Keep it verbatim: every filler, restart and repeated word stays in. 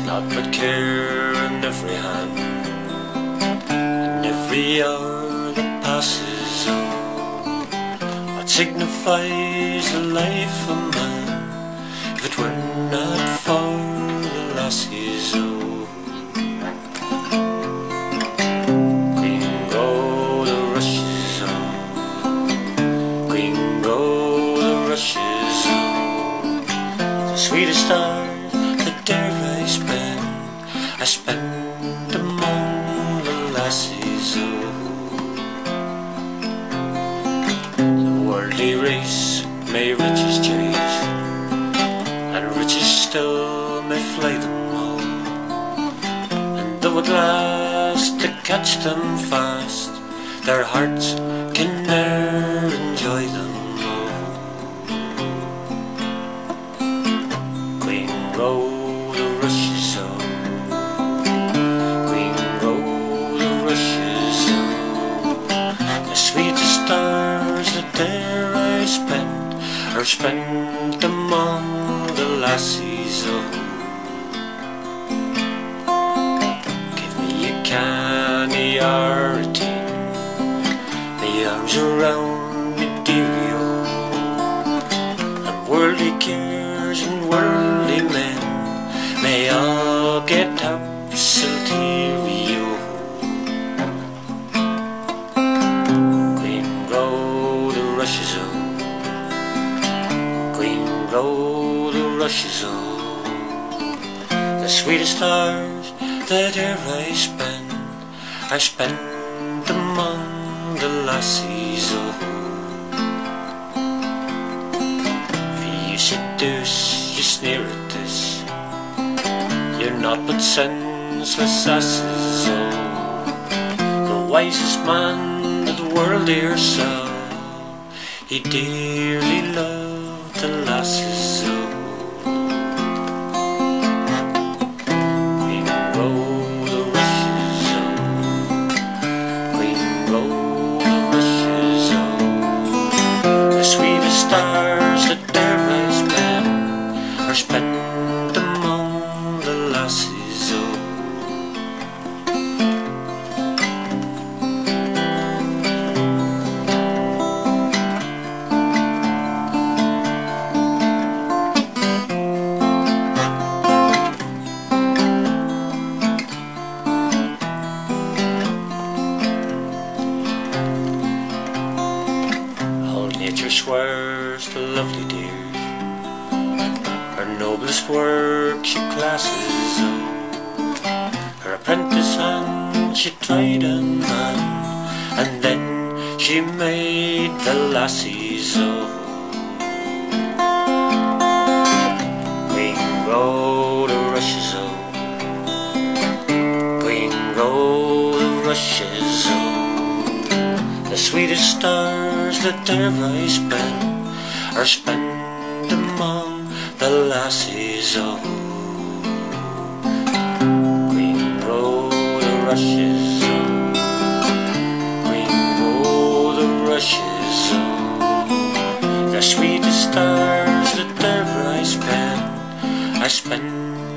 naught but care in every hand, and every hour that passes, oh, what signifies the life of man if it were not for the lassies, oh. Green go the rushes, oh, green go the rushes, oh, the sweetest stars that dare I spend, I spend among the lassies, oh. The worldly race may riches chase, and riches still may fly them all, and though at last to catch them fast, their hearts can ne'er enjoy them, oh. Green go the rushes, oh, green go the rushes, oh, the sweetest stars that there I spent are spent among the lassies, oh. Give me a canny artine, me arms around me dearie, oh, and worldly cares and worldly men may all get absolutely, oh. Green go the rushes, oh, green go the rushes, oh, the sweetest stars that e'er I spend I spend among the lassies, oh. For you seduce, you sneer at this, you're naught but senseless asses, oh. The wisest man that the world e'er saw, he dearly loved the lasses, oh. Green go the rushes, oh, green go the rushes, oh, the sweetest stars that dare I spend are spent among the lassies, oh. Nature swears the lovely dear, her noblest work she classes, oh. Her apprentice hand she tried on man, and then she made the lassies, oh. Green go the rushes, oh, green go the rushes, oh, the sweetest stars that e'er I spend are spent among the lassies, oh. Green go the rushes, oh, green go the rushes, oh, the sweetest stars that e'er I spend I spend